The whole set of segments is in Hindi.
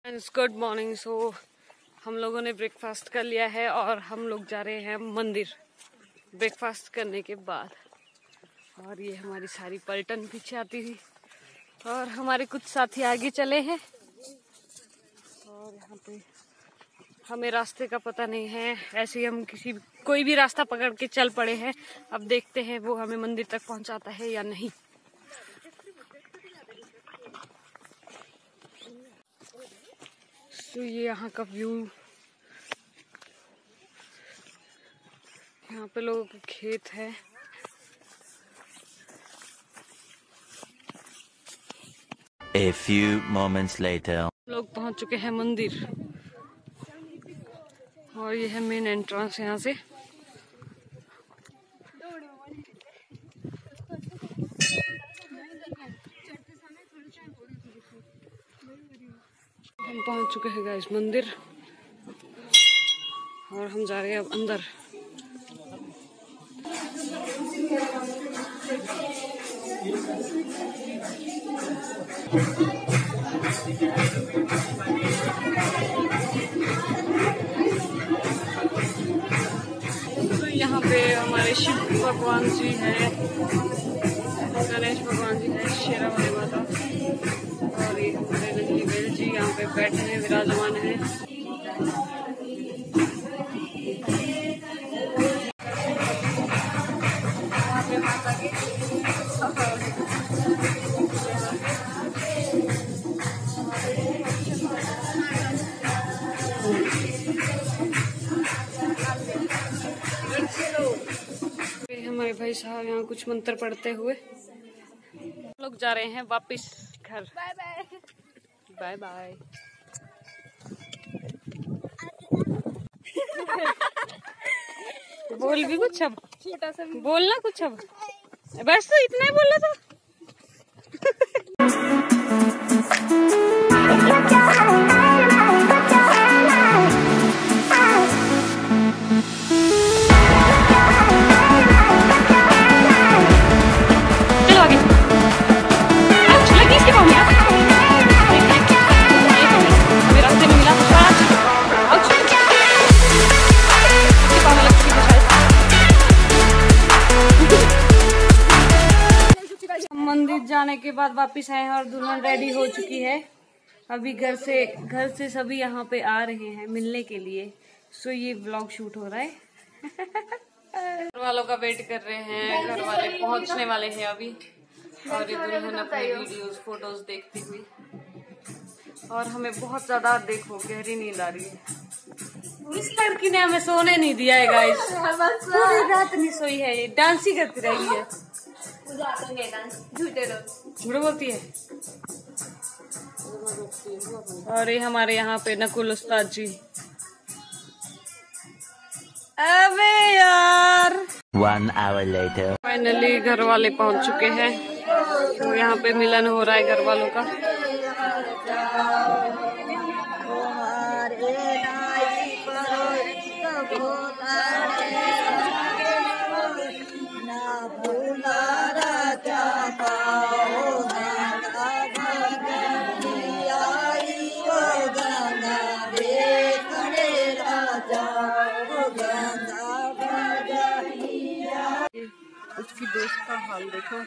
Good morning. सो हम लोगों ने ब्रेकफास्ट कर लिया है और हम लोग जा रहे हैं मंदिर ब्रेकफास्ट करने के बाद। और ये हमारी सारी पलटन पीछे आती हुई और हमारे कुछ साथी आगे चले हैं। और यहाँ पे हमें रास्ते का पता नहीं है, ऐसे ही हम कोई भी रास्ता पकड़ के चल पड़े हैं। अब देखते हैं वो हमें मंदिर तक पहुंचाता है या नहीं। तो ये यहाँ का व्यू, यहाँ पे लोगों के खेत है। A few moments later. लोग पहुंच चुके हैं मंदिर और ये है मेन एंट्रेंस यहाँ से। हम पहुंच चुके हैं गाइस मंदिर और हम जा रहे हैं अब अंदर। तो यहाँ पे हमारे शिव भगवान जी हैं, गणेश भगवान जी हैं, शेरा वाली माता और ये हमारे नंदी बैल जी यहाँ पे बैठे हैं, विराजमान हैं। हमारे भाई साहब यहाँ कुछ मंत्र पढ़ते हुए। हम लोग जा रहे हैं वापस घर। Bye bye. Bye bye. बोल भी कुछ अब, छोटा सा बोलना कुछ अब, बस तो इतना ही बोलना था। मंदिर जाने के बाद वापस आए हैं और दुल्हन रेडी हो चुकी है। अभी घर से सभी यहाँ पे आ रहे हैं मिलने के लिए। सो ये व्लॉग शूट हो रहा है। घर वालों का वेट कर रहे हैं, घर वाले पहुँचने वाले हैं अभी। और ये दुल्हन अपने वीडियोस फोटोज देखती हुई। और हमें बहुत ज्यादा देखो गहरी नींद आ रही है। इस लड़की ने हमें सोने नहीं दिया है गाइस, पूरी रात नहीं सोई है, ये डांस ही करती रही है। झूठ बोलती है। और ये हमारे यहाँ पे नकुल उस्ताद जी। अबे यार 1 hour later. फाइनली घर वाले पहुँच चुके हैं। तो यहाँ पे मिलन हो रहा है घर वालों का। उसकी दोस्त का हाल देखो।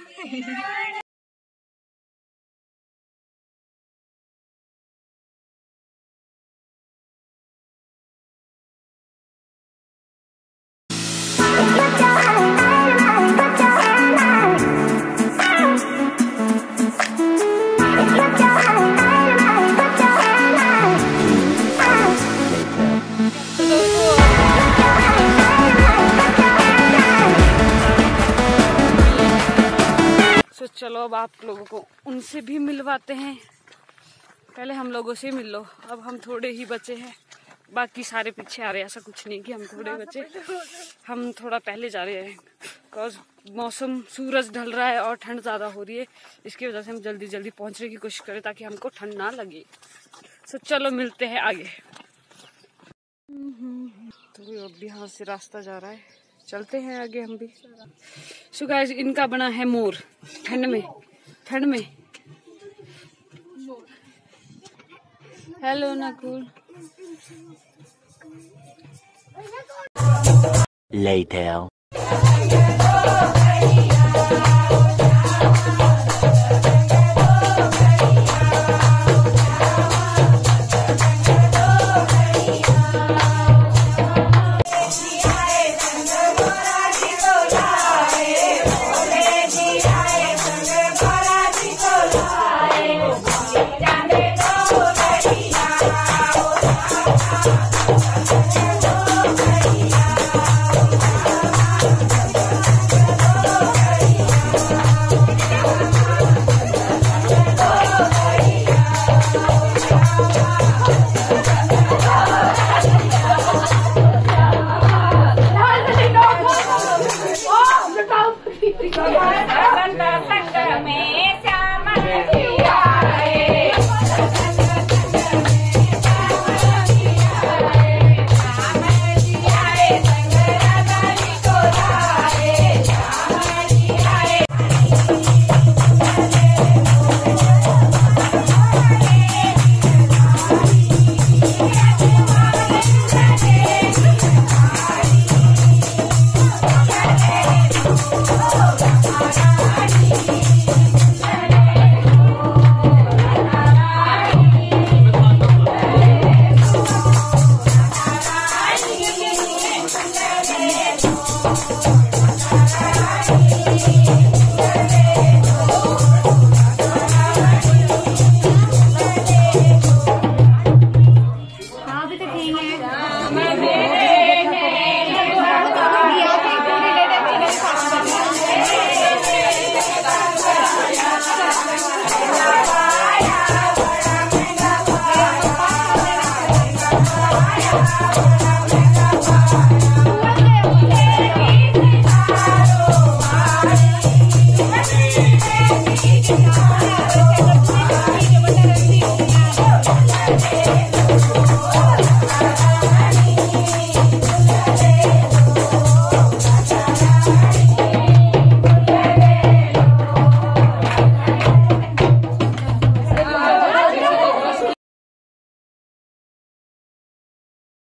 चलो अब आप लोगों को उनसे भी मिलवाते हैं। पहले हम लोगों से मिल लो। अब हम थोड़े ही बचे हैं, बाकी सारे पीछे आ रहे हैं। ऐसा कुछ नहीं कि हम थोड़े बचे, हम थोड़ा पहले जा रहे हैं। बिकॉज मौसम, सूरज ढल रहा है और ठंड ज़्यादा हो रही है। इसकी वजह से हम जल्दी जल्दी पहुंचने की कोशिश करें ताकि हमको ठंड ना लगे। सो चलो मिलते हैं आगे। तो अब यहाँ से रास्ता जा रहा है, चलते हैं आगे हम भी। सो गाइस इनका बना है मोर। ठंड में हेलो नकुल। Later.